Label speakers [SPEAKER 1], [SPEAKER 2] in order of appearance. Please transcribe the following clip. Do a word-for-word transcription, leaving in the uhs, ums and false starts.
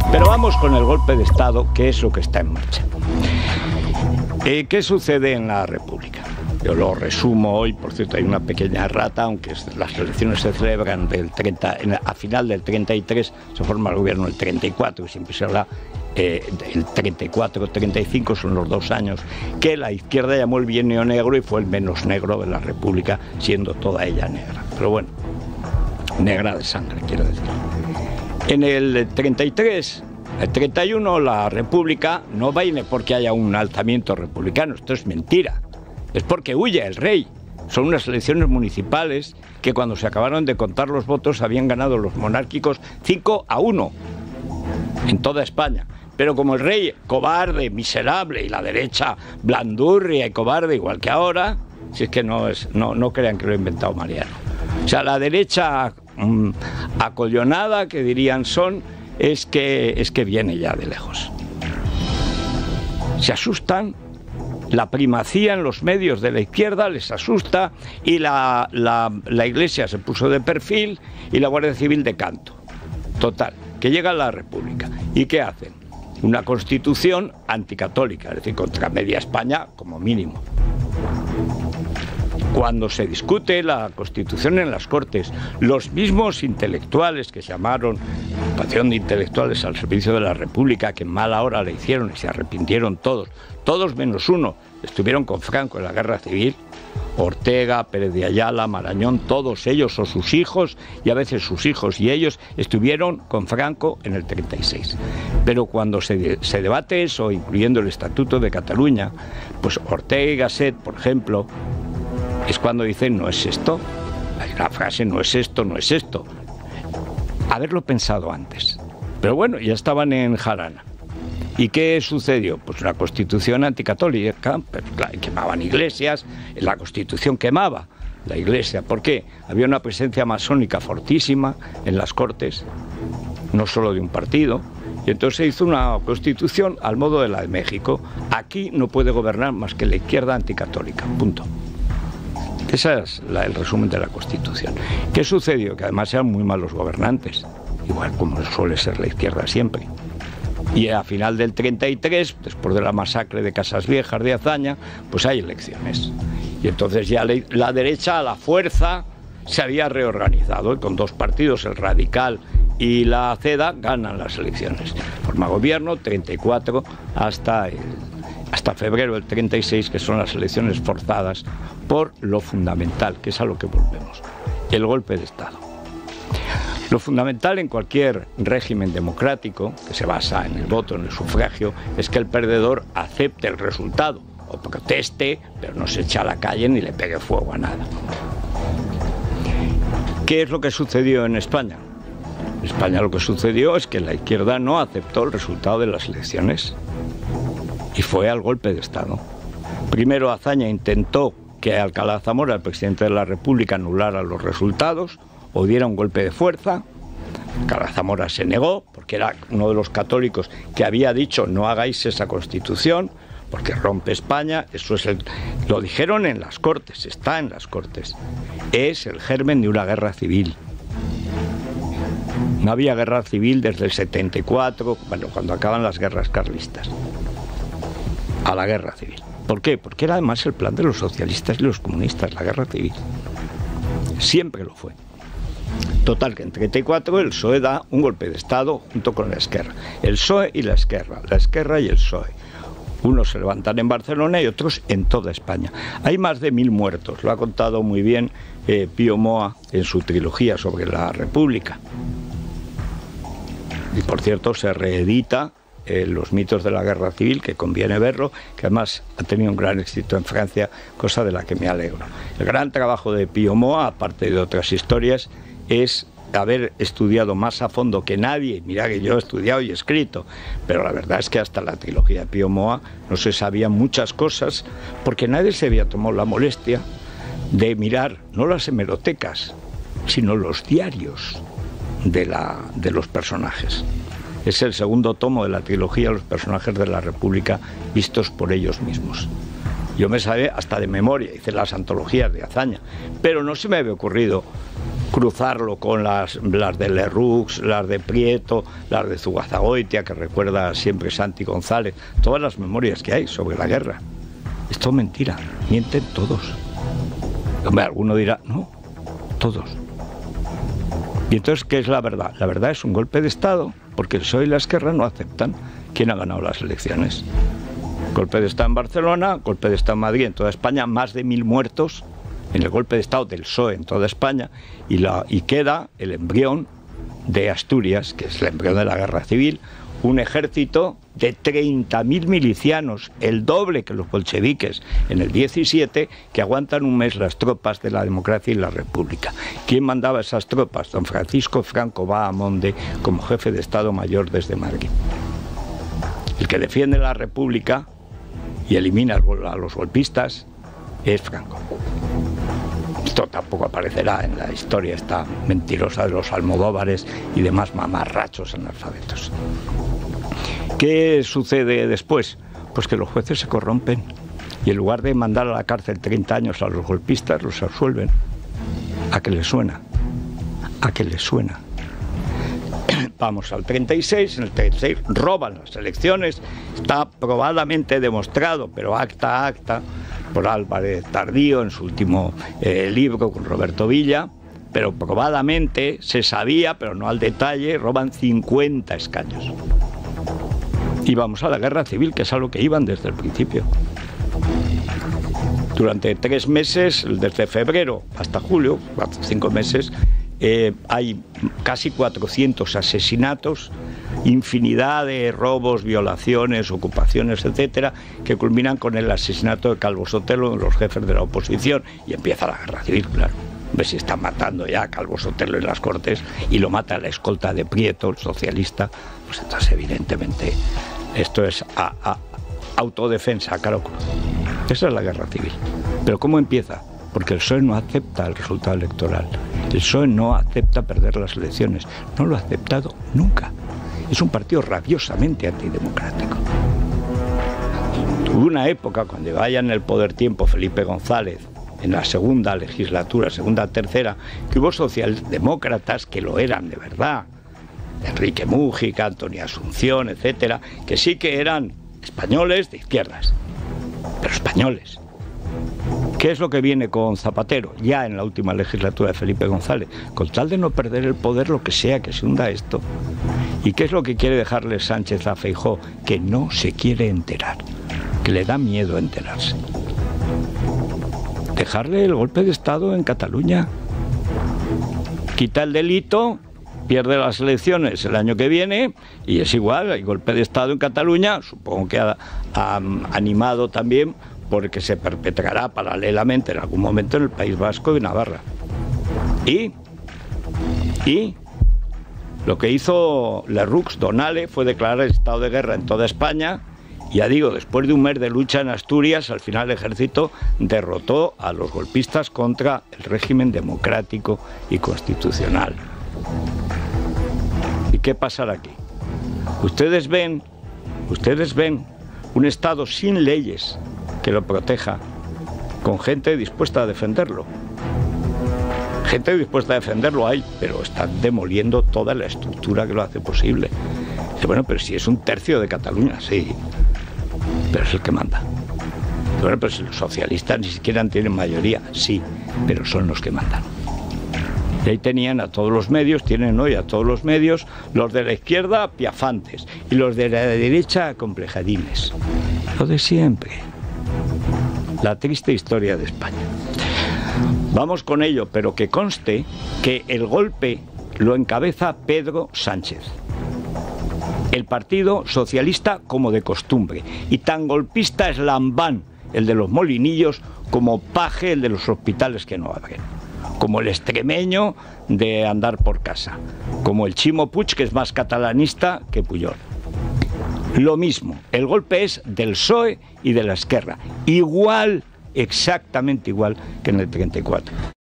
[SPEAKER 1] Pero vamos con el golpe de Estado, que es lo que está en marcha. Eh, ¿Qué sucede en la República? Yo lo resumo hoy, por cierto, hay una pequeña errata, aunque las elecciones se celebran del treinta, a final del treinta y tres, se forma el gobierno del treinta y cuatro, y siempre se habla eh, del treinta y cuatro treinta y cinco, son los dos años que la izquierda llamó el bienio negro y fue el menos negro de la República, siendo toda ella negra. Pero bueno, negra de sangre, quiero decir. En el treinta y tres, el treinta y uno, la República no viene porque haya un alzamiento republicano, esto es mentira. Es porque huye el rey. Son unas elecciones municipales que cuando se acabaron de contar los votos habían ganado los monárquicos cinco a uno en toda España. Pero como el rey, cobarde, miserable, y la derecha blandurria y cobarde, igual que ahora, si es que no, es, no, no crean que lo ha inventado Mariano. O sea, la derecha mmm, acollonada, que dirían son, es que, es que viene ya de lejos. Se asustan. La primacía en los medios de la izquierda les asusta y la, la, la Iglesia se puso de perfil y la Guardia Civil de canto. Total, que llega a la República. ¿Y qué hacen? Una constitución anticatólica, es decir, contra media España como mínimo. Cuando se discute la Constitución en las Cortes, los mismos intelectuales que se llamaron Agrupación de Intelectuales al Servicio de la República, que en mala hora le hicieron y se arrepintieron todos, todos menos uno, estuvieron con Franco en la Guerra Civil, Ortega, Pérez de Ayala, Marañón, todos ellos o sus hijos, y a veces sus hijos y ellos, estuvieron con Franco en el treinta y seis. Pero cuando se, se debate eso, incluyendo el Estatuto de Cataluña, pues Ortega y Gasset, por ejemplo, es cuando dicen no es esto, la frase no es esto, no es esto. Haberlo pensado antes. Pero bueno, ya estaban en jarana. ¿Y qué sucedió? Pues una constitución anticatólica, pero claro, quemaban iglesias, la constitución quemaba la iglesia. ¿Por qué? Había una presencia masónica fortísima en las Cortes, no solo de un partido, y entonces se hizo una constitución al modo de la de México. Aquí no puede gobernar más que la izquierda anticatólica, punto. Ese es la, el resumen de la Constitución. ¿Qué sucedió? Que además eran muy malos gobernantes, igual como suele ser la izquierda siempre. Y a final del treinta y tres, después de la masacre de Casas Viejas de Azaña, pues hay elecciones. Y entonces ya le, la derecha a la fuerza se había reorganizado, y con dos partidos, el Radical y la CEDA, ganan las elecciones. Forma gobierno, treinta y cuatro hasta el... hasta febrero del treinta y seis, que son las elecciones forzadas por lo fundamental, que es a lo que volvemos, el golpe de Estado. Lo fundamental en cualquier régimen democrático, que se basa en el voto, en el sufragio, es que el perdedor acepte el resultado, o proteste, pero no se eche a la calle ni le pegue fuego a nada. ¿Qué es lo que sucedió en España? En España lo que sucedió es que la izquierda no aceptó el resultado de las elecciones. Y fue al golpe de Estado. Primero Azaña intentó que Alcalá Zamora, el presidente de la República, anulara los resultados o diera un golpe de fuerza. Alcalá Zamora se negó, porque era uno de los católicos que había dicho no hagáis esa constitución, porque rompe España. Eso es el, lo dijeron en las Cortes, está en las Cortes. Es el germen de una guerra civil. No había guerra civil desde el setenta y cuatro, bueno, cuando acaban las guerras carlistas, a la guerra civil. ¿Por qué? Porque era además el plan de los socialistas y los comunistas, la guerra civil. Siempre lo fue. Total, que en treinta y cuatro el P S O E da un golpe de Estado junto con la Esquerra. El P S O E y la Esquerra, la Esquerra y el P S O E. Unos se levantan en Barcelona y otros en toda España. Hay más de mil muertos, lo ha contado muy bien eh, Pío Moa en su trilogía sobre la República. Y por cierto, se reedita Eh, los mitos de la guerra civil, que conviene verlo, que además ha tenido un gran éxito en Francia, cosa de la que me alegro. El gran trabajo de Pío Moa, aparte de otras historias, es haber estudiado más a fondo que nadie. Mira que yo he estudiado y escrito, pero la verdad es que hasta la trilogía de Pío Moa no se sabían muchas cosas, porque nadie se había tomado la molestia de mirar no las hemerotecas, sino los diarios de, la, de los personajes. Es el segundo tomo de la trilogía Los personajes de la República vistos por ellos mismos. Yo me sabía hasta de memoria, hice las antologías de Azaña, pero no se me había ocurrido cruzarlo con las, las de Lerroux, las de Prieto, las de Zugazagoitia, que recuerda siempre Santi González, todas las memorias que hay sobre la guerra. Esto es mentira, mienten todos. Hombre, alguno dirá, no, todos. Y entonces, ¿qué es la verdad? La verdad es un golpe de Estado, porque el P S O E y la Esquerra no aceptan quién ha ganado las elecciones. Golpe de Estado en Barcelona, golpe de Estado en Madrid, en toda España, más de mil muertos en el golpe de Estado del P S O E en toda España, y, la, y queda el embrión de Asturias, que es el embrión de la guerra civil, un ejército de treinta mil milicianos, el doble que los bolcheviques en el diecisiete, que aguantan un mes las tropas de la democracia y la república. ¿Quién mandaba esas tropas? Don Francisco Franco Bahamonde, como jefe de Estado Mayor desde Madrid. El que defiende la república y elimina a los golpistas es Franco. Esto tampoco aparecerá en la historia esta mentirosa de los Almodóvares y demás mamarrachos analfabetos. ¿Qué sucede después? Pues que los jueces se corrompen y en lugar de mandar a la cárcel treinta años a los golpistas, los absuelven. ¿A qué les suena? ¿A qué les suena? Vamos al treinta y seis, en el treinta y seis roban las elecciones, está probadamente demostrado, pero acta a acta, por Álvarez Tardío en su último eh, libro con Roberto Villa, pero probadamente se sabía, pero no al detalle, roban cincuenta escaños. Y vamos a la guerra civil, que es a lo que iban desde el principio. Durante tres meses, desde febrero hasta julio, cinco meses, eh, hay casi cuatrocientos asesinatos, infinidad de robos, violaciones, ocupaciones, etcétera, que culminan con el asesinato de Calvo Sotelo, de los jefes de la oposición, y empieza la guerra civil, claro. Ves si están matando ya a Calvo Sotelo en las Cortes y lo mata la escolta de Prieto, el socialista, pues entonces evidentemente esto es a, a, autodefensa, claro. Esa es la guerra civil. Pero ¿cómo empieza? Porque el P S O E no acepta el resultado electoral. El P S O E no acepta perder las elecciones. No lo ha aceptado nunca. Es un partido rabiosamente antidemocrático. Hubo una época, cuando vaya en el poder tiempo Felipe González, en la segunda legislatura, segunda, tercera, que hubo socialdemócratas que lo eran de verdad. Enrique Mújica, Antonio Asunción, etcétera, que sí que eran españoles de izquierdas, pero españoles. ¿Qué es lo que viene con Zapatero? Ya en la última legislatura de Felipe González, con tal de no perder el poder, lo que sea que se hunda esto. ¿Y qué es lo que quiere dejarle Sánchez a Feijóo? Que no se quiere enterar, que le da miedo enterarse. Dejarle el golpe de Estado en Cataluña. Quita el delito, pierde las elecciones el año que viene y es igual, hay golpe de Estado en Cataluña, supongo que ha, ha animado también porque se perpetrará paralelamente en algún momento en el País Vasco y Navarra. Y, y lo que hizo Lerroux, Donale, fue declarar el estado de guerra en toda España. Ya digo, después de un mes de lucha en Asturias, al final el ejército derrotó a los golpistas contra el régimen democrático y constitucional. ¿Y qué pasará aquí? Ustedes ven, ustedes ven un Estado sin leyes que lo proteja, con gente dispuesta a defenderlo. Gente dispuesta a defenderlo hay, pero están demoliendo toda la estructura que lo hace posible. Dice, bueno, pero si es un tercio de Cataluña, sí, pero es el que manda. Bueno, pero si los socialistas ni siquiera tienen mayoría, sí, pero son los que mandan. Y ahí tenían a todos los medios, tienen hoy a todos los medios, los de la izquierda piafantes y los de la derecha complejadines. Lo de siempre. La triste historia de España. Vamos con ello, pero que conste que el golpe lo encabeza Pedro Sánchez. El Partido Socialista como de costumbre. Y tan golpista es Lambán, el de los molinillos, como Paje, el de los hospitales que no abren. Como el extremeño de andar por casa. Como el Chimo Puig, que es más catalanista que Pujol. Lo mismo, el golpe es del P S O E y de la Esquerra. Igual, exactamente igual que en el treinta y cuatro.